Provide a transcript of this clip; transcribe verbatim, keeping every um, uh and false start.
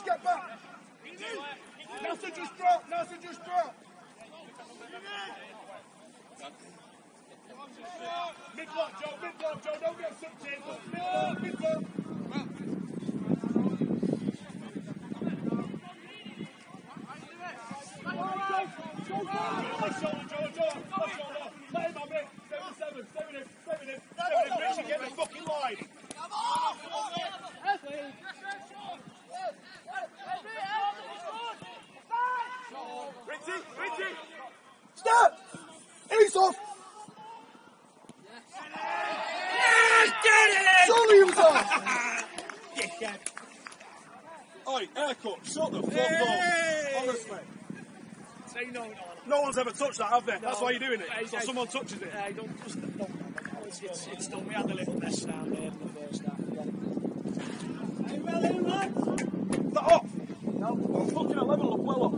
just get back. Nelson, just drop. Nelson, just drop. Mid block, Joe. Mid block, Joe. Don't get sucked in. Mid block. Mid block. Left shoulder, Joe. Joe. Left shoulder. Let him have it. Stay with seven. Stay with him. Stay with him. Stay with him. Richie, get the fucking line. Richie, Richie. Stop. Ease off. Yes, get it! Surely he was off. Dickhead. Oi, haircut. Shut the fuck hey. up. Honestly. Say no, no. No one's ever touched that, have they? No. That's why you're doing it. Hey, so hey, someone touches it. Hey, don't just don't. It's, it's, it's done. We had a little mess down there in the first half. Hey, well in, lads. Is that off? No. Oh, fucking eleven look well off.